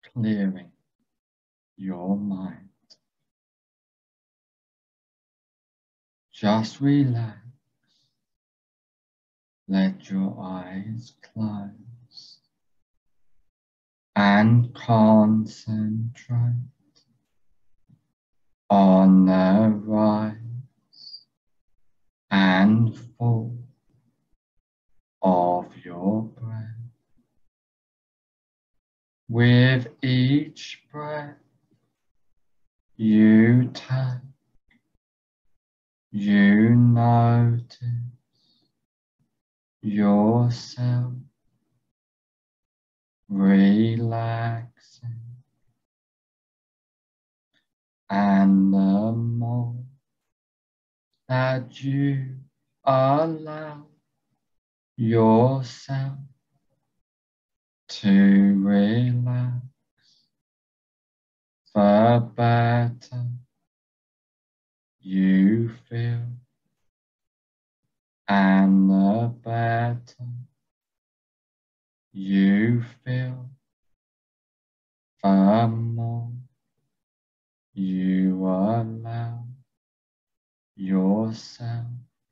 clearing your mind. Just relax. Let your eyes close and concentrate on the rise and fall of your breath. With each breath you take, you notice yourself relaxing, and the more that you allow yourself to relax, the better you feel, and the better you feel, the more you allow yourself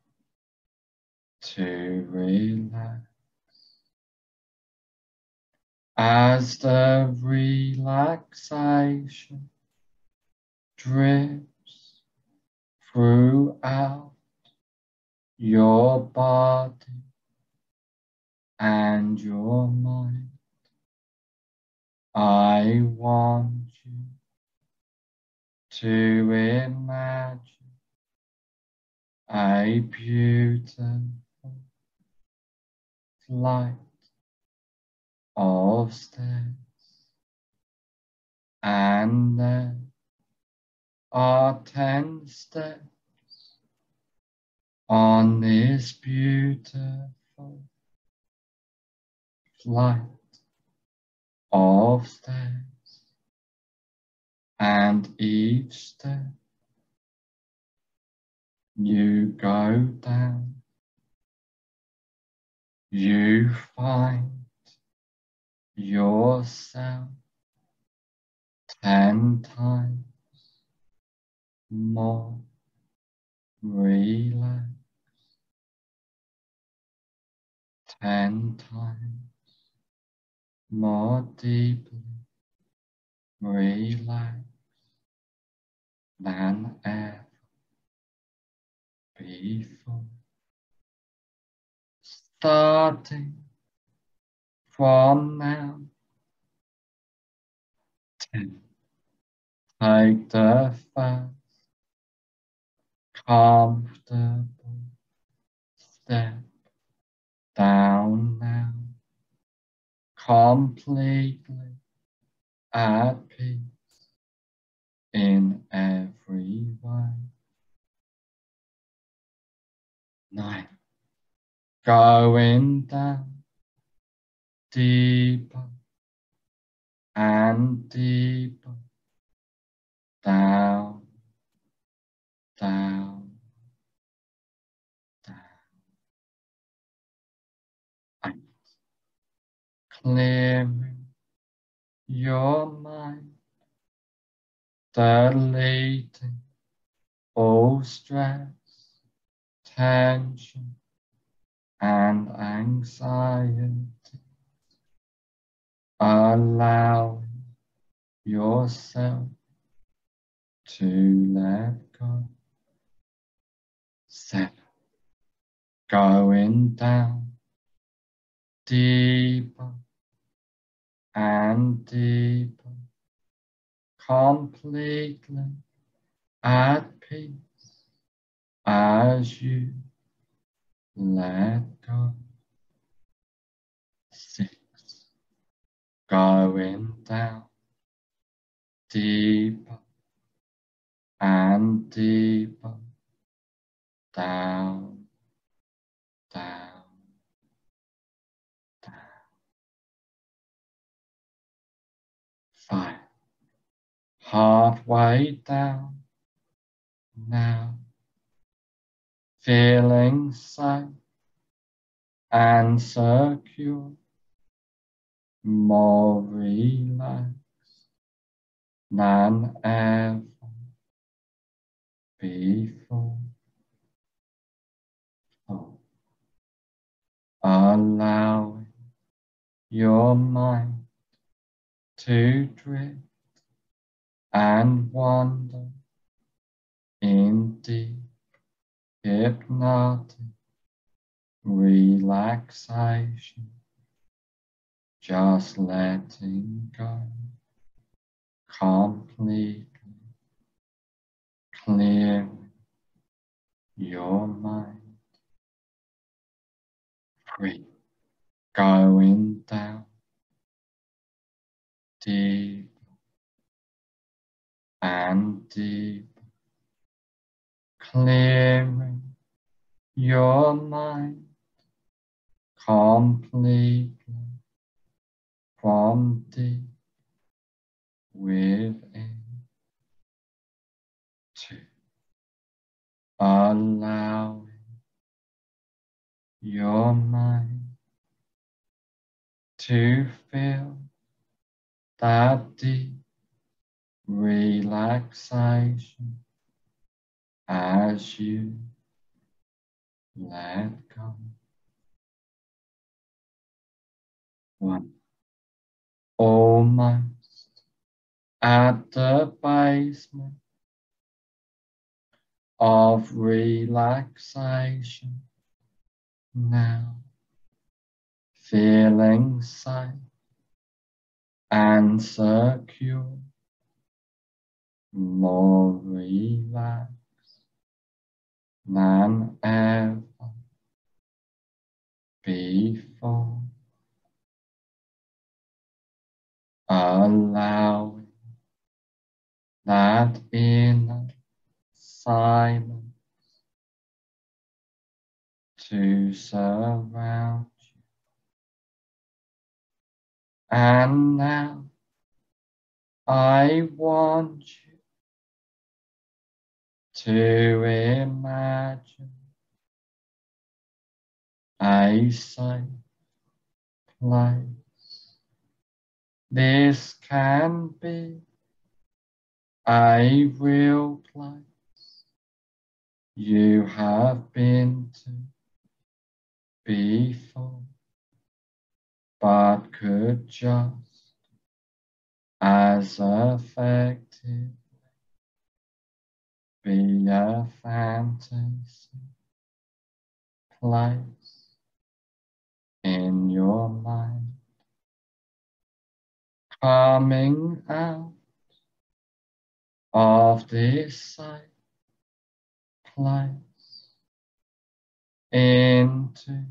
to relax. As the relaxation drips throughout your body and your mind, I want you to imagine a beautiful flight of stairs, and there are 10 steps on this beautiful flight of stairs, and each step you go down, you find yourself 10 times more relaxed, 10 times more deeply relaxed than ever before. Starting from now, 10. Take the first comfortable step down now, completely at peace in every way. 9. Going down deeper and deeper, down, down, down. 8. Clearing your mind, deleting all stress, tension, and anxiety, allowing yourself to let go. 7. Going down deeper and deeper, completely at peace as you let go. 6. Going down deeper and deeper, down, down, down. 5. Halfway down now, feeling safe and secure, more relaxed than ever before. Oh, allowing your mind to drift and wander in deep hypnotic relaxation, just letting go completely, clearing your mind, free, going down deep and deep, clearing your mind completely from deep within, to allowing your mind to feel that deep relaxation as you let go. One, almost at the basement of relaxation now, feeling safe and secure, more relaxed than ever before, allowing that inner silence to surround you. And now I want you to imagine a safe place. This can be a real place you have been to before, but could just as effective be a fantasy place in your mind, coming out of this safe place into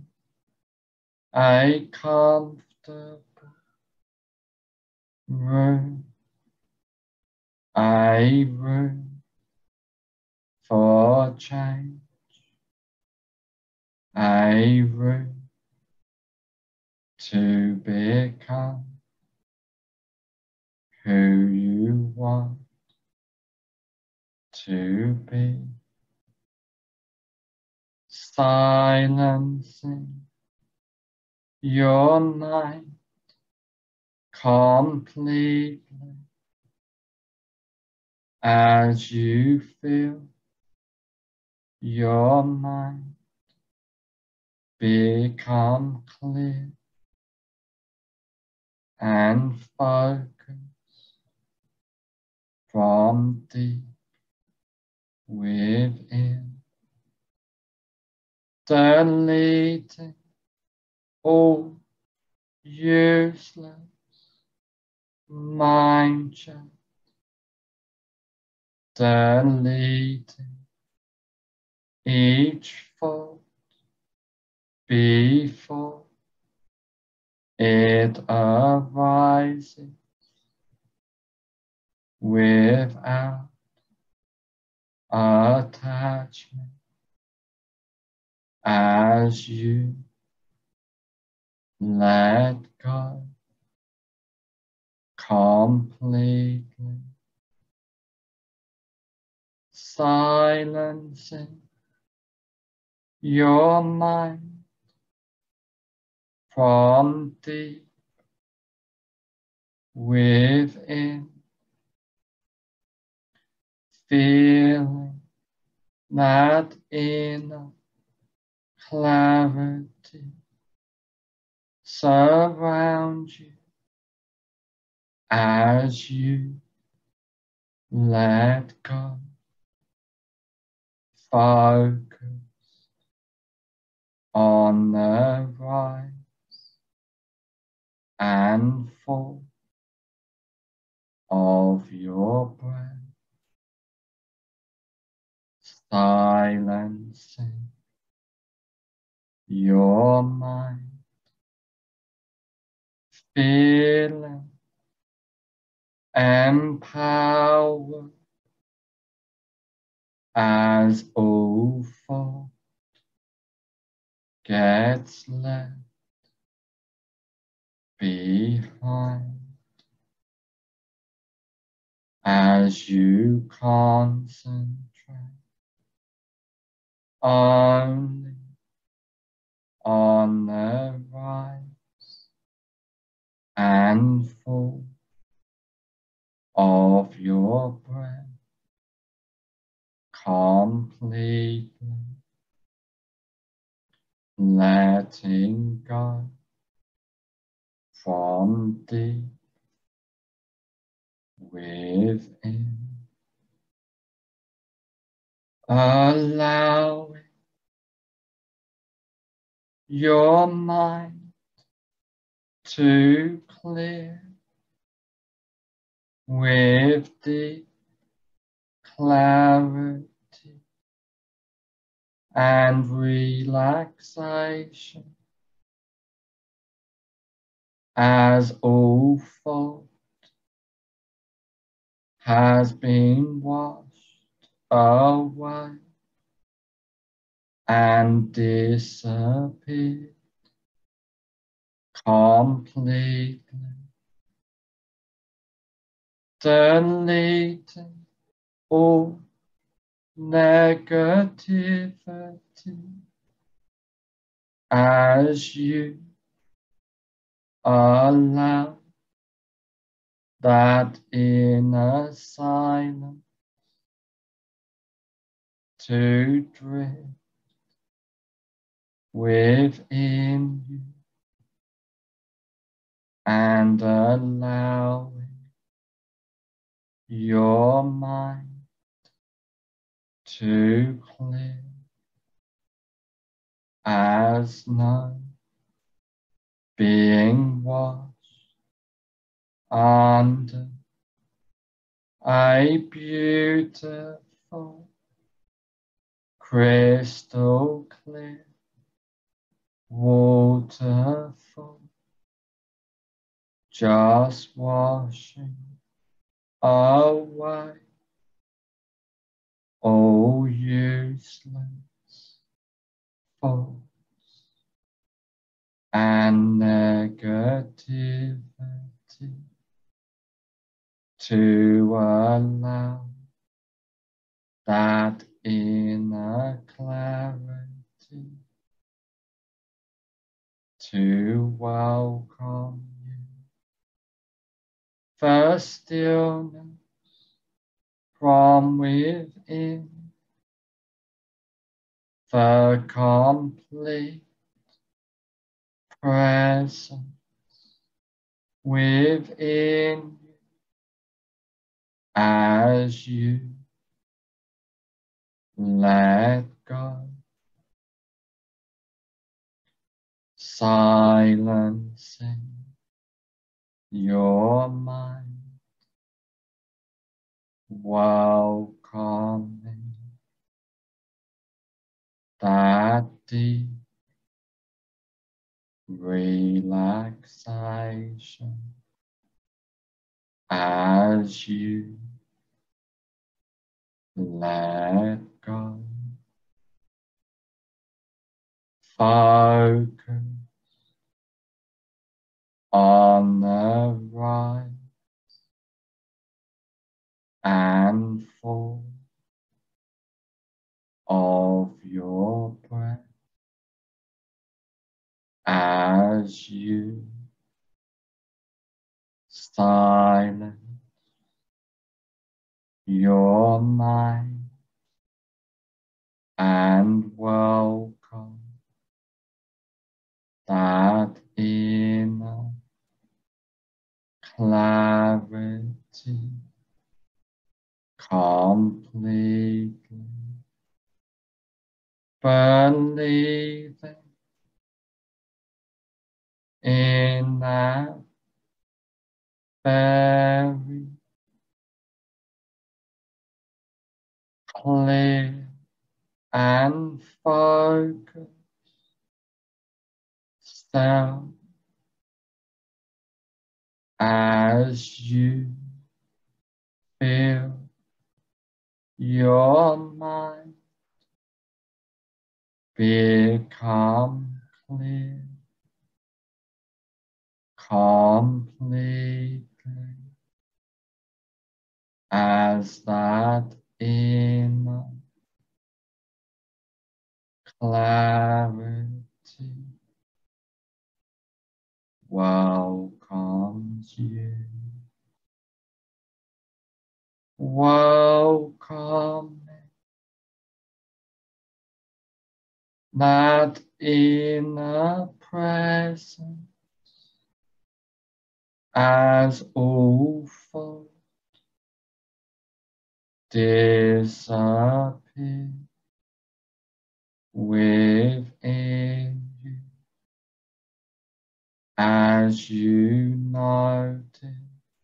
a comfortable room, a room for change, a room to become who you want to be, silencing your mind completely as you feel your mind become clear and focus from deep within, deleting all useless mind chat, deleting each thought before it arises without attachment as you let go completely, silencing your mind from deep within, feeling that inner clarity surround you as you let go. Focus on the rise and fall of your breath, silencing your mind, feeling empowered as all thought gets left behind, as you concentrate only on the rise and fall of your breath, completely letting go from deep within, allowing your mind to clear with deep clarity and relaxation, as all thought has been washed away and disappeared completely, deleting all negativity as you allow that inner silence to drift within you, and allowing your mind to clear as no being washed under a beautiful crystal clear waterfall, just washing away all useless thoughts and negativity, to allow that inner clarity to welcome you, the stillness from within, the complete presence within you as you let go, silencing your mind, welcoming that deep relaxation as you let go. Focus on the rise and fall of your breath as you silence your mind and welcome that inner clarity completely, believing in that very clear and focused self as you feel your mind become clear completely as that inner clarity welcomes you. Welcome that inner presence as all thoughts disappear within you as you notice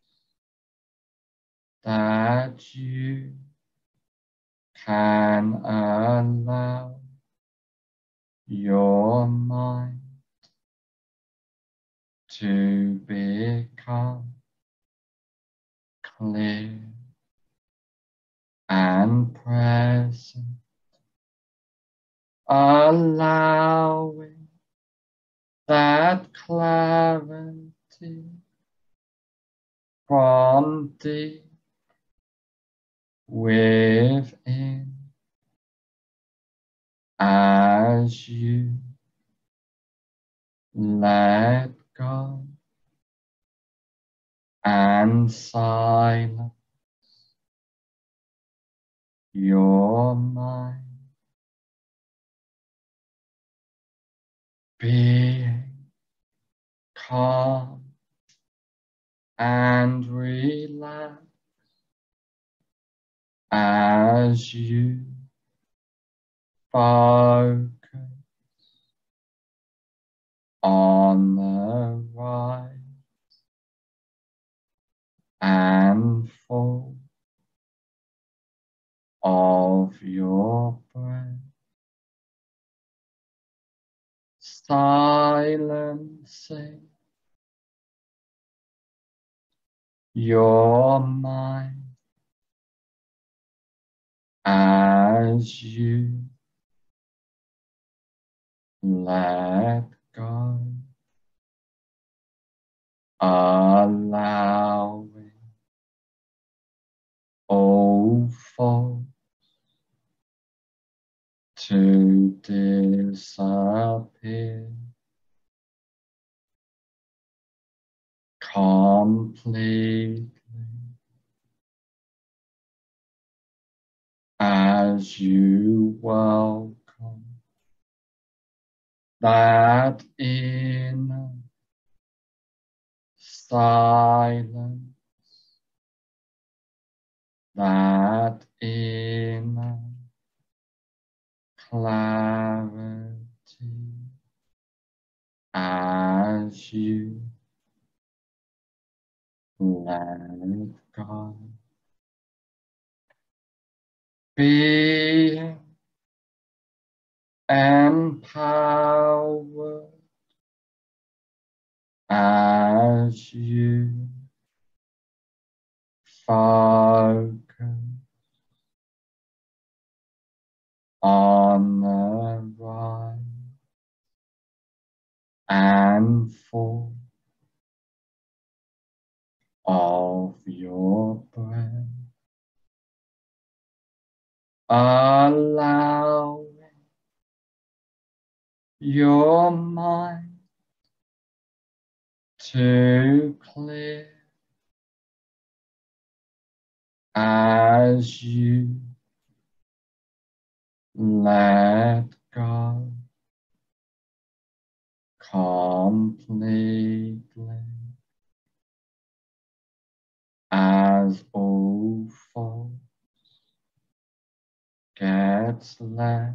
that you can allow your mind to become clear and present, allowing that clarity from deep within as you let go and silence your mind, being calm and relaxed as you focus on the rise and fall of your breath, silencing your mind as you let go, allowing all thoughts to disappear completely as you welcome that inner silence, that inner clarity as you let go, being empowered as you focus on the rise and fall of your breath, allowing your mind to clear as you let go completely, as all thoughts gets left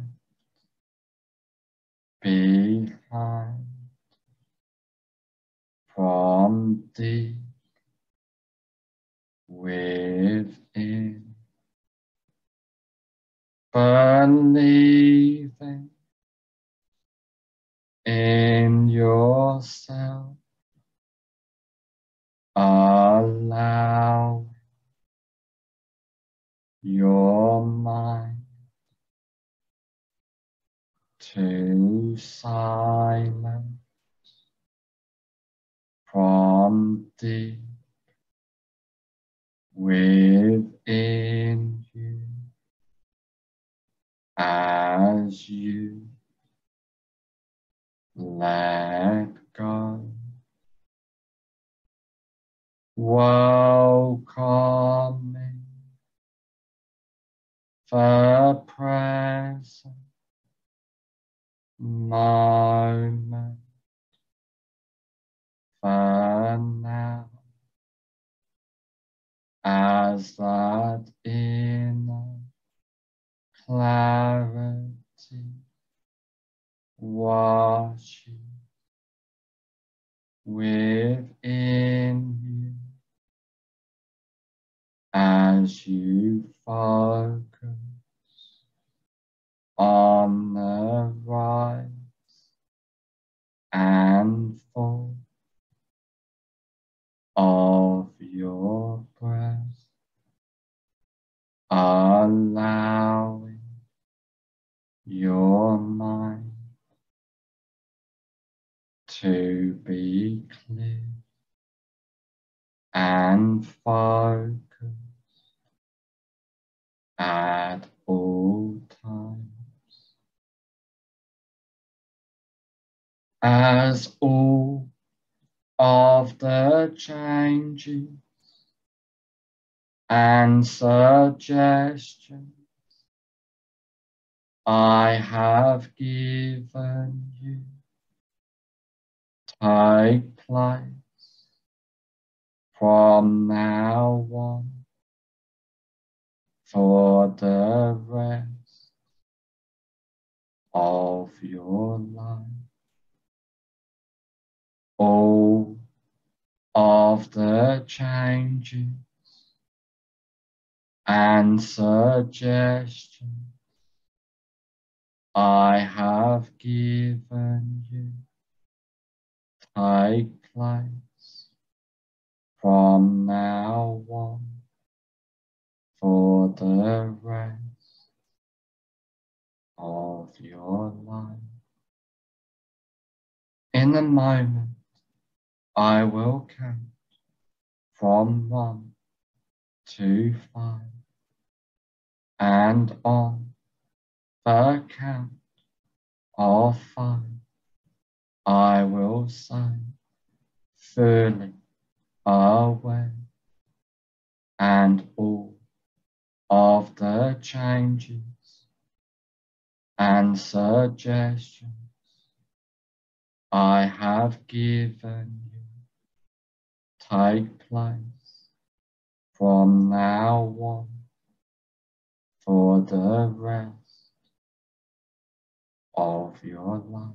behind from deep within, believing in yourself, allow your mind to silence from deep within you as you let go, welcoming the present moment for now, as that inner clarity washes within you as you focus on the rise and fall of your breath, allowing your mind to be clear and focused at all times, as all of the changes and suggestions I have given you take place from now on for the rest of your life. All of the changes and suggestions I have given you take place from now on for the rest of your life. In a moment, I will count from 1 to 5, and on the count of 5, I will say, fully aware, and all of the changes and suggestions I have given you take place from now on for the rest of your life.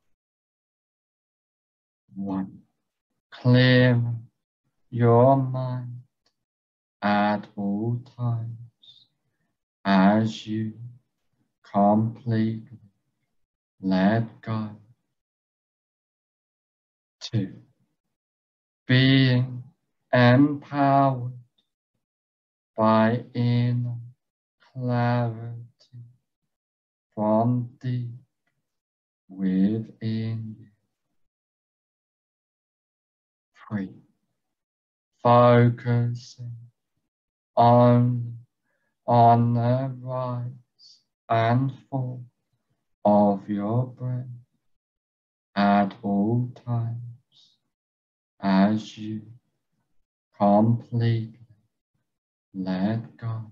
1. Clear your mind at all times as you completely let go. 2. Being empowered by inner clarity from deep within you. 3. Focusing only on the rise and fall of your breath at all times as you completely let go.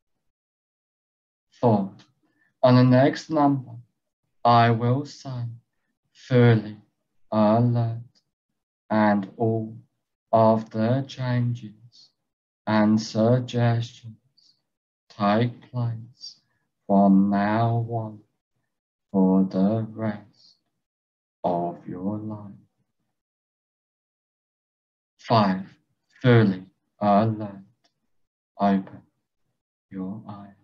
4. On the next number, I will say, fully alert, and all of the changes and suggestions take place from now on for the rest of your life. 5. Fully alert. Open your eyes.